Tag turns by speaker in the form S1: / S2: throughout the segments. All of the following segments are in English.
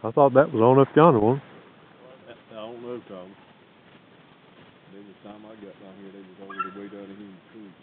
S1: I thought that was on up yonder one.
S2: I don't know, Tom. Every time I got down here, they was over the way down here in the creek.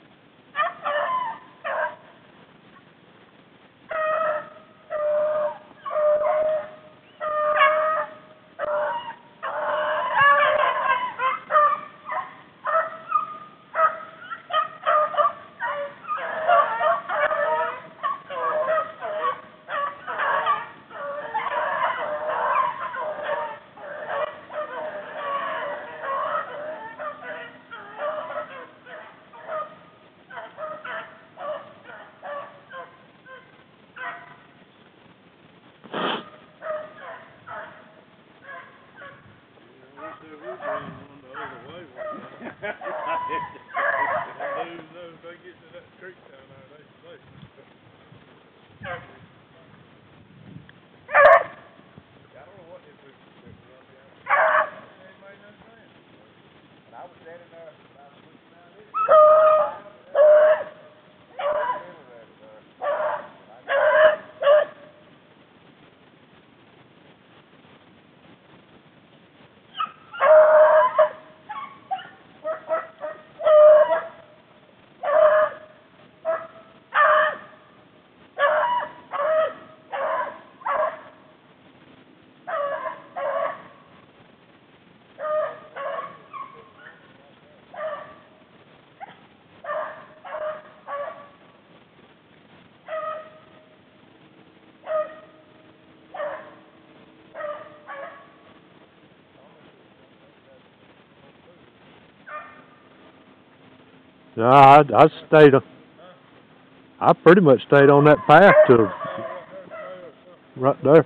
S1: No, I stayed. I pretty much stayed on that path to right there.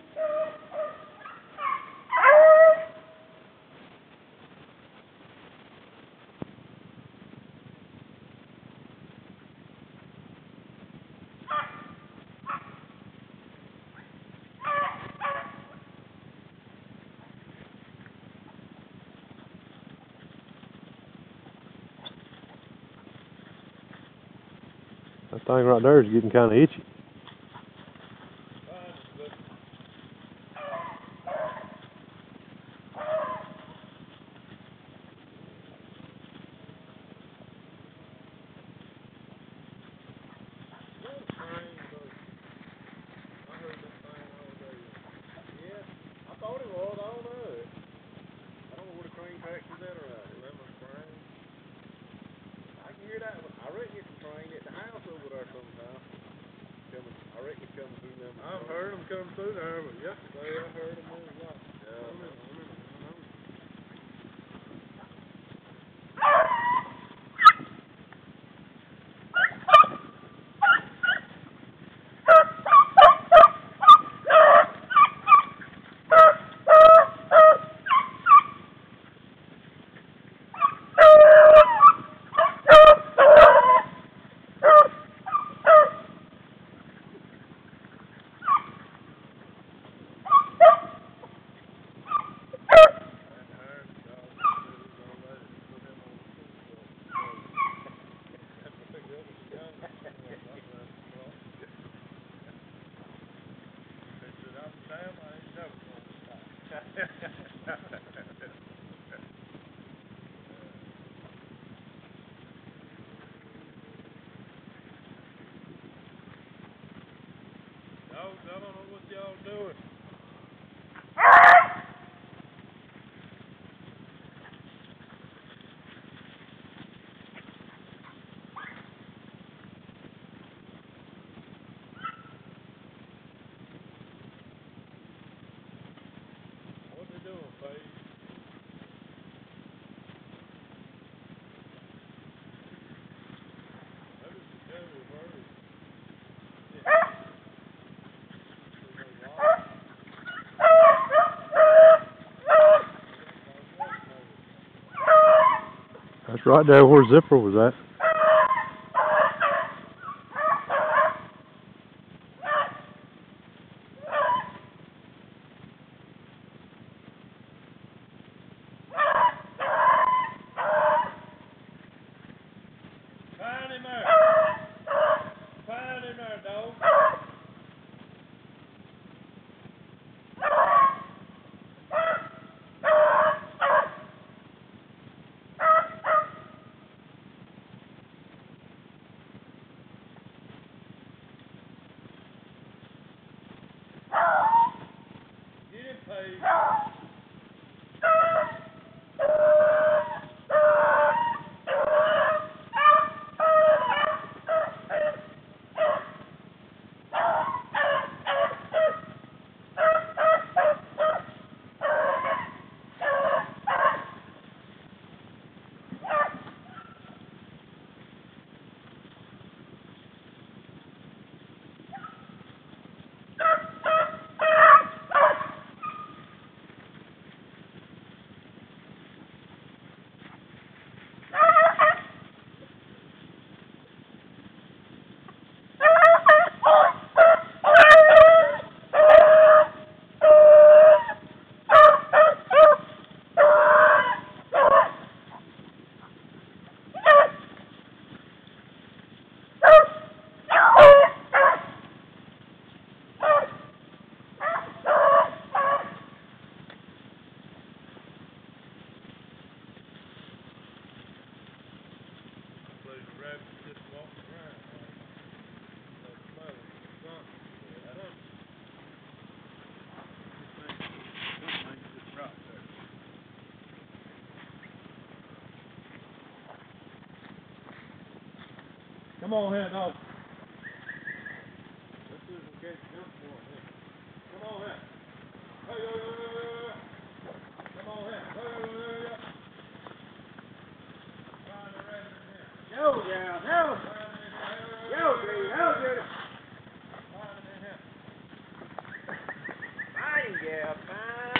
S1: That thing right there is getting kind of itchy.
S2: I've heard them come through there, but yesterday I heard them move a lot. I don't know what y'all doing. What they doing, Paige?
S1: That's right there where Zipper was at.
S2: Find him there. Find him there, dog. Come on here, dog. Let's see if we can't jump for it. Come on here. Hey, yo. Come on here. Hey. Yo, yeah, no. Yo, dude, no, dude. Fine, yeah, fine.